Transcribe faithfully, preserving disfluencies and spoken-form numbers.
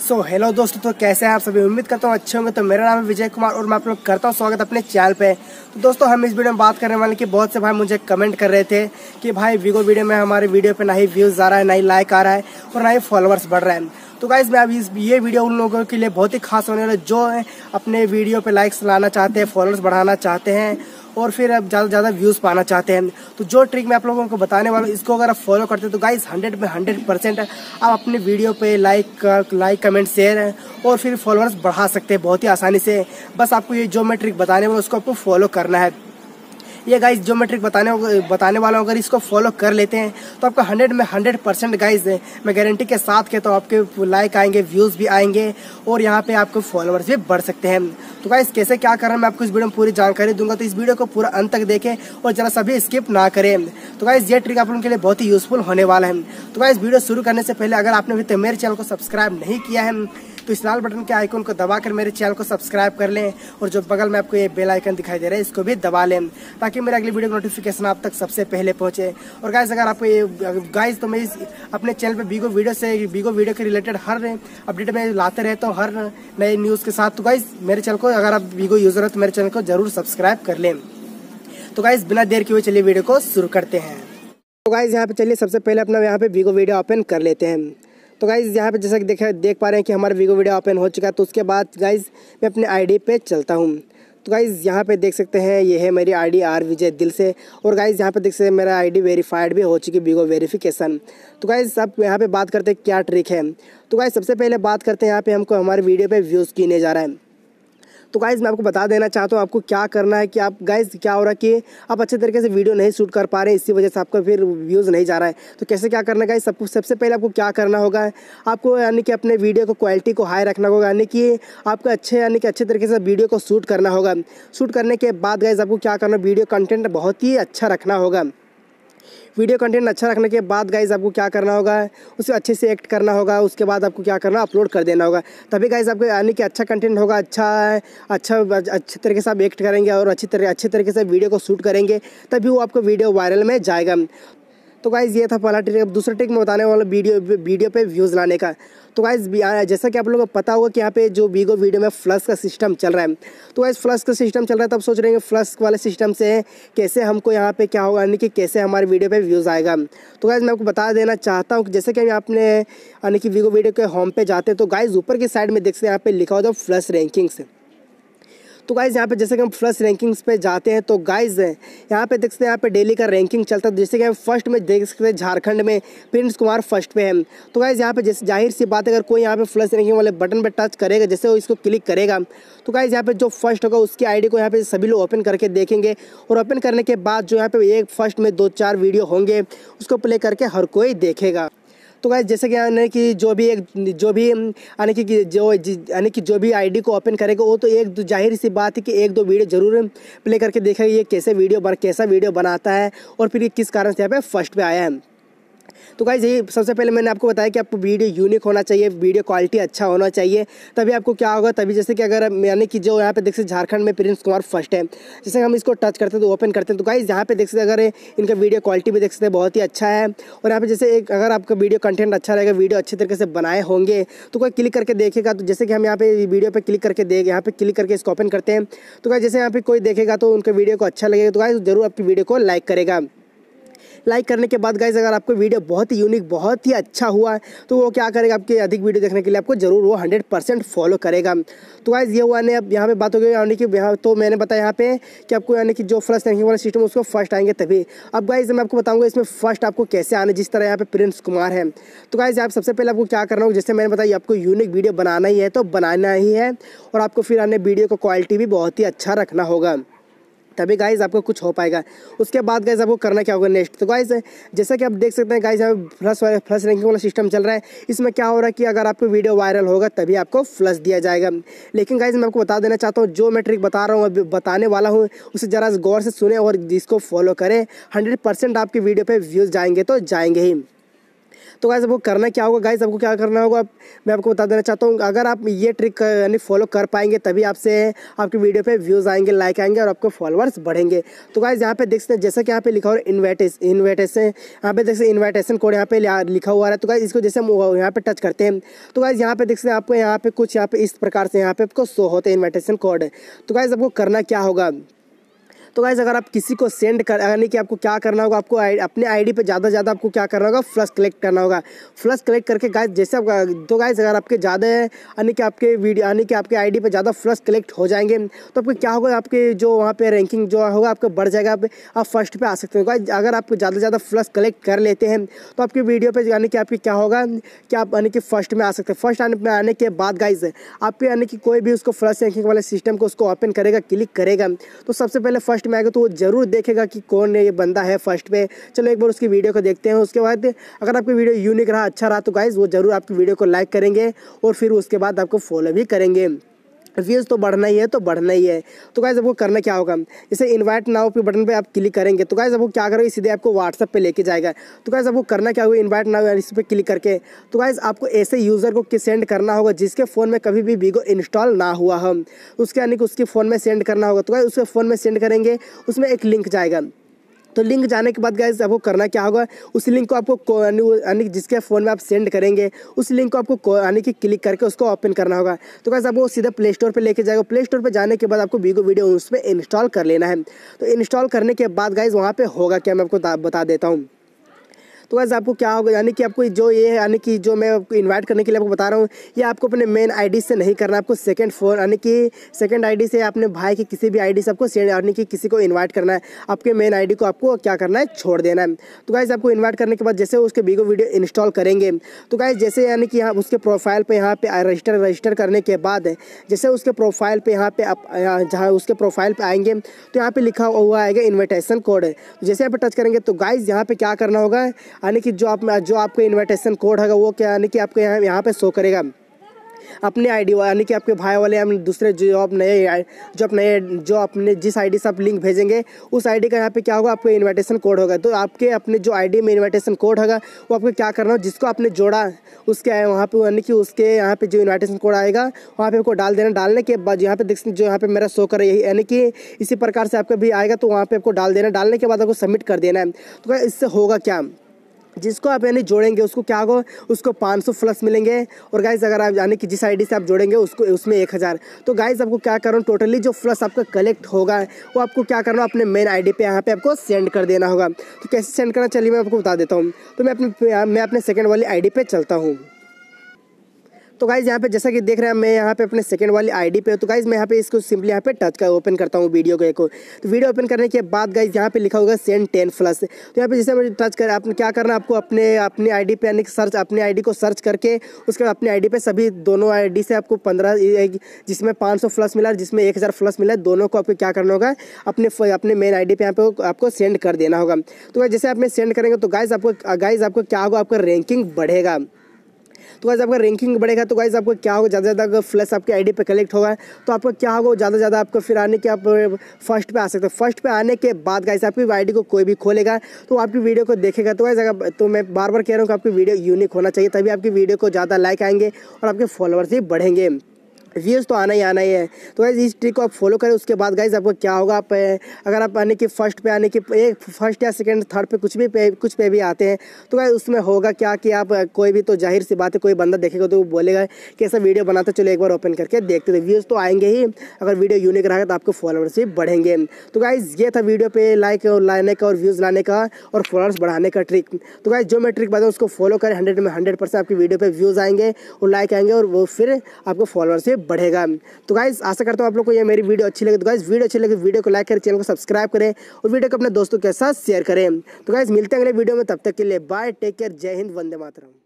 सो so, hello दोस्तों, तो कैसे हैं आप सभी। उम्मीद करता हूँ अच्छे होंगे। तो मेरा नाम है विजय कुमार और मैं आप लोग करता हूँ स्वागत अपने चैनल पे। तो दोस्तों, हम इस वीडियो में बात करने वाले कि बहुत से भाई मुझे कमेंट कर रहे थे कि भाई वीगो वीडियो में हमारे वीडियो पे ना ही व्यूज़ आ रहा है, ना ही लाइक आ रहा है और ना ही फॉलोअर्स बढ़ रहा है। तो गाइस, मैं अभी इस ये वीडियो उन लोगों के लिए बहुत ही खास होने वाला है जो अपने वीडियो पे लाइक्स लाना चाहते हैं, फॉलोअर्स बढ़ाना चाहते हैं और फिर अब ज़्यादा ज़्यादा व्यूज़ पाना चाहते हैं। तो जो ट्रिक मैं आप लोगों को बताने वाला हूँ, इसको अगर आप फॉलो करते हैं तो गाइस हंड्रेड में हंड्रेड परसेंट आप अपने वीडियो पे लाइक लाइक कमेंट शेयर और फिर फॉलोअर्स बढ़ा सकते हैं बहुत ही आसानी से। बस आपको ये जो मैं ट्रिक बताने वाला हूँ उसको आपको फॉलो करना है। ये गाइस जो मैं ट्रिक बताने बताने वाला हूँ, अगर इसको फॉलो कर लेते हैं तो आपका हंड्रेड में हंड्रेड परसेंट गाइस मैं गारंटी के साथ कहता हूँ आपके लाइक आएंगे, व्यूज़ भी आएंगे और यहाँ पे आपके फॉलोअर्स भी बढ़ सकते हैं। तो गाइस कैसे क्या करना है मैं आपको इस वीडियो में पूरी जानकारी दूंगा, तो इस वीडियो को पूरा अंत तक देखें और जरा सभी स्किप ना करें। तो गाइस ये ट्रिक आप लोगों के लिए बहुत ही यूजफुल होने वाला है। तो गाइस वीडियो शुरू करने से पहले अगर आपने अभी तक मेरे चैनल को सब्सक्राइब नहीं किया है तो इस लाल बटन के आइकन को दबाकर मेरे चैनल को सब्सक्राइब कर लें और जो बगल में आपको ये बेल आइकन दिखाई दे रहा है इसको भी दबा लें ताकि मेरे अगली वीडियो का नोटिफिकेशन आप तक सबसे पहले पहुंचे। और गाइस अगर आपको ये गाइस तो मैं इस अपने चैनल पे वीगो वीडियो से वीगो वीडियो के रिलेटेड हर अपडेट में लाते रहता हूँ, हर नए न्यूज़ के साथ। तो गाइस मेरे चैनल को अगर आप वीगो यूजर हो तो मेरे चैनल को जरूर सब्सक्राइब कर लें। तो गाइस बिना देर किए हुए चलिए वीडियो को शुरू करते हैं। तो गाइस यहाँ पे चलिए सबसे पहले अपना यहाँ पे वीगो वीडियो ओपन कर लेते हैं। तो गाइज़ यहाँ पे जैसा कि देखा देख पा रहे हैं कि हमारा वीगो वीडियो ओपन हो चुका है। तो उसके बाद गाइज़ मैं अपने आईडी पे चलता हूँ। तो गाइज़ यहाँ पे देख सकते हैं ये है मेरी आईडी आर विजय दिल से। और गाइज़ यहाँ पे देख सकते हैं मेरा आईडी वेरीफाइड भी हो चुकी है, वीगो वेरिफिकेशन। तो गाइज़ अब यहाँ पे बात करते हैं क्या ट्रिक है। तो गाइज़ सबसे पहले बात करते हैं यहाँ पे हमको हमारे वीडियो पे व्यूज़ गिने जा रहा है। तो गाइज़ मैं आपको बता देना चाहता हूँ आपको क्या करना है कि आप गाइज़ क्या हो रहा है कि आप अच्छे तरीके से वीडियो नहीं शूट कर पा रहे हैं, इसी वजह से आपका फिर व्यूज़ नहीं जा रहा है। तो कैसे क्या करना है गाइज़, सबको सबसे पहले आपको क्या करना होगा, आपको यानी कि अपने वीडियो को क्वालिटी को हाई रखना होगा, यानी कि आपको अच्छे यानी कि अच्छे तरीके से वीडियो को शूट करना होगा। शूट करने के बाद गाइज़ आपको क्या करना, वीडियो कंटेंट बहुत ही अच्छा रखना होगा। वीडियो कंटेंट अच्छा रखने के बाद गाइज़ आपको क्या करना होगा, उसे अच्छे से एक्ट करना होगा। उसके बाद आपको क्या करना, अपलोड कर देना होगा। तभी गाइज़ आपको यानी कि अच्छा कंटेंट होगा, अच्छा अच्छा अच्छे तरीके से आप एक्ट करेंगे और अच्छी तरह अच्छे तरीके से वीडियो को शूट करेंगे, तभी वो आपको वीडियो वायरल में जाएगा। तो गाइज़ ये था पहला ट्रिक। अब दूसरा ट्रिक मैं बताने वाला वीडियो वीडियो पे व्यूज़ लाने का। तो गाइज़ जैसा कि आप लोगों को पता होगा कि यहाँ पे जो वीगो वीडियो में फ्लश का सिस्टम चल रहा है। तो गाइज़ फ्लश का सिस्टम चल रहा है, तब सोच रहे हैं फ्लश वाले सिस्टम से कैसे हमको यहाँ पे क्या होगा, यानी कि कैसे हमारे वीडियो पे व्यूज़ आएगा। तो गाइज़ मैं आपको बता देना चाहता हूँ कि जैसे कि आपने यानी कि वीगो वीडियो के होम पे जाते हैं तो गाइज़ ऊपर की साइड में देख सकते हैं यहाँ पे लिखा होता है फ्लश रैंकिंग्स। तो गाइज़ यहाँ पे जैसे कि हम फ्लश रैंकिंग्स पे जाते हैं तो गाइज़ यहाँ पे देख सकते हैं यहाँ पे डेली का रैंकिंग चलता है। जैसे कि हम फर्स्ट में देख सकते हैं झारखंड में प्रिंस कुमार फर्स्ट पे है। तो गाइज़ यहाँ पे जैसे जाहिर सी बात है, अगर कोई यहाँ पे फ्लश रैंकिंग वाले बटन पे टच करेगा, जैसे वो इसको क्लिक करेगा तो गाइज़ यहाँ पे जो फर्स्ट होगा उसकी आईडी को यहाँ पे सभी लोग ओपन करके देखेंगे और ओपन करने के बाद जो यहाँ पे एक फर्स्ट में दो चार वीडियो होंगे उसको प्ले करके हर कोई देखेगा। तो गाइस जैसे कि यानी कि जो भी एक जो भी यानी कि जो यानी कि जो भी आईडी को ओपन करेगा वो तो एक जाहिर सी बात है कि एक दो वीडियो जरूर प्ले करके देखेगा ये कैसे वीडियो बन कैसा वीडियो बनाता है और फिर ये किस कारण से यहाँ पे फर्स्ट पे आया है। तो गाइस यही सबसे पहले मैंने आपको बताया कि आपको वीडियो यूनिक होना चाहिए, वीडियो क्वालिटी अच्छा होना चाहिए, तभी आपको क्या होगा, तभी जैसे कि अगर यानी कि जो यहाँ पे देख सकते झारखंड में प्रिंस कुमार फर्स्ट है, जैसे हम इसको टच करते हैं तो ओपन करते हैं तो गाइस यहाँ पे देख सकते अगर इनका वीडियो क्वालिटी भी देख सकते हैं बहुत ही अच्छा है। और यहाँ पे जैसे एक अगर आपका वीडियो कंटेंट अच्छा रहेगा, वीडियो अच्छे तरीके से बनाए होंगे तो कोई क्लिक करके देखेगा। तो जैसे कि हम यहाँ पे वीडियो पे क्लिक करके देख यहाँ पे क्लिक करके इसको ओपन करते हैं तो गाइस जैसे यहाँ पे कोई देखेगा तो उनके वीडियो को अच्छा लगेगा तो गाइस जरूर आपकी वीडियो को लाइक करेगा। लाइक करने के बाद गाइस अगर आपको वीडियो बहुत ही यूनिक बहुत ही अच्छा हुआ तो वो क्या करेगा, आपके अधिक वीडियो देखने के लिए आपको जरूर वो हंड्रेड परसेंट फॉलो करेगा। तो गाइस ये हुआ ने अब यहाँ पे बात हो गई यानी कि यहाँ तो मैंने बताया यहाँ पे कि आपको यानी कि जो फ्लश रैंकिंग वाला सिस्टम उसको फर्स्ट आएंगे तभी। अब गाइस मैं आपको बताऊंगा इसमें फर्स्ट आपको कैसे आने, जिस तरह यहाँ पे प्रिंस कुमार है। तो गाइस आप सबसे पहले आपको क्या करना होगा, जैसे मैंने बताया आपको यूनिक वीडियो बनाना ही है तो बनाना ही है और आपको फिर आने वीडियो को क्वालिटी भी बहुत ही अच्छा रखना होगा, तभी गाइज़ आपको कुछ हो पाएगा। उसके बाद गाइज़ आपको करना क्या होगा नेक्स्ट। तो गाइज़ जैसा कि आप देख सकते हैं गाइज़ यहाँ फ्लश फ्लश रैंकिंग वाला सिस्टम चल रहा है। इसमें क्या हो रहा है कि अगर आपको वीडियो वायरल होगा तभी आपको फ्लश दिया जाएगा। लेकिन गाइज़ मैं आपको बता देना चाहता हूँ जो मैं ट्रिक बता रहा हूँ बताने वाला हूँ उसे ज़रा गौर से सुने और जिसको फॉलो करें हंड्रेड परसेंट आपकी वीडियो पर व्यूज़ जाएंगे तो जाएंगे ही। तो गाइस आपको करना क्या होगा, गाइस आपको क्या करना होगा मैं आपको बता देना चाहता हूँ। अगर आप ये ट्रिक यानी फॉलो कर पाएंगे तभी आपसे आपकी वीडियो पे व्यूज़ आएंगे, लाइक आएंगे और आपको फॉलोअर्स बढ़ेंगे। तो गाइस यहाँ पे देख सकते हैं जैसे कि यहाँ पे लिखा हुआ है इन्वाइटेशन इन्वाइटेशन यहाँ पे देख सकते हैं इन्वाइटेशन कोड यहाँ पे लिखा हुआ है। तो गाइस इसको जैसे हम यहाँ पे टच करते हैं तो गाइस यहाँ पे देख सकते हैं आपको यहाँ पे कुछ यहाँ पे इस प्रकार से यहाँ पे आपको शो होते हैं इन्वाइटेशन कोड। तो गाइस आपको करना क्या होगा, तो गाइस अगर आप किसी को सेंड कर यानी कि आपको क्या करना होगा, आपको अपने आईडी पे ज़्यादा ज़्यादा आपको क्या करना होगा, फ्लश कलेक्ट करना होगा। फ्लश कलेक्ट करके गाइस जैसे आप तो गाइस अगर आपके ज़्यादा यानी कि आपके वीडियो यानी कि आपके आईडी पे ज़्यादा फ्लश कलेक्ट हो जाएंगे तो आपको क्या होगा, आपके जो वहाँ पे रैंकिंग जो होगा आपका बढ़ जाएगा, आप, आप फर्स्ट पे आ सकते हो। गाइस अगर आप ज़्यादा ज़्यादा फ्लश कलेक्ट कर लेते हैं तो आपकी वीडियो पर यानी कि आपकी क्या होगा कि आप यानी कि फर्स्ट में आ सकते हैं। फर्स्ट आने में आने के बाद गाइस आपके यानी कि कोई भी उसको फ्लश रैंकिंग वाले सिस्टम को उसको ओपन करेगा, क्लिक करेगा तो सबसे पहले फर्स्ट में आएगा तो वो जरूर देखेगा कि कौन ये बंदा है फर्स्ट पे। चलो एक बार उसकी वीडियो को देखते हैं। उसके बाद अगर आपकी वीडियो यूनिक रहा, अच्छा रहा तो गाइस वो जरूर आपकी वीडियो को लाइक करेंगे और फिर उसके बाद आपको फॉलो भी करेंगे। व्यूज़ तो बढ़ना ही है तो बढ़ना ही है। तो गाइस आपको करना क्या होगा, जैसे इनवाइट नाउ पे बटन पे आप क्लिक करेंगे तो गाइस आपको क्या करोगे, सीधे आपको व्हाट्सएप पे लेके जाएगा। तो गाइस आपको करना क्या होगा, इनवाइट नाउ इस पर क्लिक करके तो गाइस आपको ऐसे यूज़र को सेंड करना होगा जिसके फ़ोन में कभी भी वीगो इंस्टॉल ना हुआ हो, उसके यानी कि उसके फ़ोन में सेंड करना होगा। तो गाइस उसके फ़ोन में सेंड करेंगे, उसमें एक लिंक जाएगा। तो लिंक जाने के बाद गाइस आपको करना क्या होगा, उस लिंक को आपको यानी जिसके फ़ोन में आप सेंड करेंगे उस लिंक को आपको यानी कि क्लिक करके उसको ओपन करना होगा। तो गाइस आपको सीधा प्ले स्टोर पे लेके जाएगा। प्ले स्टोर पे जाने के बाद आपको वीगो वीडियो उसमें इंस्टॉल कर लेना है। तो इंस्टॉल करने के बाद गाइस वहाँ पे होगा क्या मैं आपको बता देता हूँ। तो गाइस आपको क्या होगा, यानी कि आपको जो ये यानी कि जो मैं आपको इनवाइट करने के लिए आपको बता रहा हूँ ये आपको अपने मेन आईडी से नहीं करना, आपको सेकंड फोन यानी कि सेकंड आईडी से अपने भाई की किसी भी आईडी से आपको यानी कि किसी को इनवाइट करना है। आपके मेन आईडी को आपको क्या करना है, छोड़ देना है। तो गाइस आपको इन्वाइट करने के बाद जैसे उसके वीगो वीडियो इंस्टॉल करेंगे तो गाइस जैसे यानी कि यहाँ उसके प्रोफाइल पर यहाँ पे रजिस्टर रजिस्टर करने के बाद जैसे उसके प्रोफाइल पर यहाँ पे आप जहाँ उसके प्रोफाइल पर आएंगे तो यहाँ पे लिखा हुआ आएगा इन्विटेशन कोड। जैसे यहाँ पे टच करेंगे तो गाइस यहाँ पे क्या करना होगा, यानी कि जो आप जो आपका इन्विटेशन कोड होगा वो क्या यानी कि आपको यहाँ यहाँ पे शो करेगा अपने आईडी यानी कि आपके भाई वाले या दूसरे जो आप नए जो आप नए जो अपने जिस आईडी से आप लिंक भेजेंगे उस आईडी का यहाँ पे क्या होगा, आपको इन्विटेशन कोड होगा। तो आपके अपने जो आईडी में इन्विटेशन कोड होगा वो आपको क्या करना हो, जिसको आपने जोड़ा उसके वहाँ पे यानी कि उसके यहाँ पे जो इन्विटेशन कोड आएगा वहाँ पे आपको डाल देना। डालने के बाद यहाँ पे देख जो यहाँ पे मेरा शो कर यही यानी कि इसी प्रकार से आपका भी आएगा तो वहाँ पे आपको डाल देना। डालने के बाद आपको सबमिट कर देना है। तो इससे होगा क्या, जिसको आप यानी जोड़ेंगे उसको क्या होगा, उसको पाँच सौ प्लस मिलेंगे। और गाइस अगर आप यानी कि जिस आईडी से आप जोड़ेंगे उसको उसमें एक हज़ार। तो गाइस आपको क्या करना, टोटली जो प्लस आपका कलेक्ट होगा वो आपको क्या करना, अपने मेन आईडी पे यहाँ पे आपको सेंड कर देना होगा। तो कैसे सेंड करना चलिए मैं आपको बता देता हूँ। तो मैं अपने मैं अपने सेकेंड वाली आईडी पे चलता हूँ। तो गाइज यहाँ पे जैसा कि देख रहे हैं मैं यहाँ पे अपने सेकंड वाली आईडी पे, तो गाइज मैं यहाँ पे इसको सिंपली यहाँ पे टच कर ओपन करता हूँ वीडियो को। एक तो वीडियो ओपन करने के बाद गाइज यहाँ पे लिखा होगा सेंड टेन प्लस। तो यहाँ पे जैसे मैं टच कर आपने क्या करना, आपको अपने अपनी आईडी पे यानी सर्च अपनी आईडी को सर्च करके उसके बाद अपनी आईडी पे सभी दोनों आईडी से आपको पंद्रह जिसमें पाँच सौ प्लस मिला जिसमें एक हज़ार प्लस मिला, दोनों को आपको क्या करना होगा, अपने अपने मेन आईडी पे यहाँ पे आपको सेंड कर देना होगा। तो जैसे आप सेंड करेंगे तो गाइज आपको गाइज आपको क्या होगा, आपका रैंकिंग बढ़ेगा। तो गाइस आपका रैंकिंग बढ़ेगा तो गाइस आपको क्या होगा, ज़्यादा ज़्यादा फ्लैश आपके आईडी पे कलेक्ट होगा तो आपको क्या होगा, ज़्यादा ज़्यादा आपको फिर आने के आप फर्स्ट पे आ सकते हो। फर्स्ट पे आने के बाद गाइस आपकी आईडी को कोई भी खोलेगा तो आपकी वीडियो को देखेगा। तो गाइस अगर तो मैं बार बार कह रहा हूँ कि आपकी वीडियो यूनिक होना चाहिए, तभी आपकी वीडियो को ज़्यादा लाइक आएंगे और आपके फॉलोअर्स भी बढ़ेंगे, व्यूज़ तो आना ही आना ही है। तो गाइस इस ट्रिक को आप फॉलो करें। उसके बाद गाइस आपको क्या होगा, आप अगर आप आने की फर्स्ट पे आने की एक फर्स्ट या सेकंड थर्ड पे कुछ भी पे कुछ पे भी आते हैं तो गाइस उसमें होगा क्या कि आप कोई भी तो जाहिर सी बात है कोई बंदा देखेगा तो वो बोलेगा कि ऐसा वीडियो बनाते चलो एक बार ओपन करके देखते थे। व्यूज़ तो आएंगे ही, अगर वीडियो यूनिक रहेगा तो आपको फॉलोअर्स भी बढ़ेंगे। तो गाइस ये था वीडियो पे लाइक लाने का और व्यूज़ लाने का और फॉलोअर्स बढ़ाने का ट्रिक। तो गाइस जो मैं ट्रिक बताऊँ उसको फॉलो करें, हंड्रेड में हंड्रेड परसेंट आपकी वीडियो पर व्यूज़ आएंगे और लाइक आएंगे और वो फिर आपको फॉलोअर्स भी बढ़ेगा। तो गाइस आशा करता हूँ आप लोग को ये मेरी वीडियो अच्छी लगी। तो गाइस वीडियो अच्छी लगी वीडियो को लाइक करें, चैनल को सब्सक्राइब करें और वीडियो को अपने दोस्तों के साथ शेयर करें। तो गाइस मिलते हैं अगले वीडियो में, तब तक के लिए बाय, टेक केयर, जय हिंद, वंदे मातरम।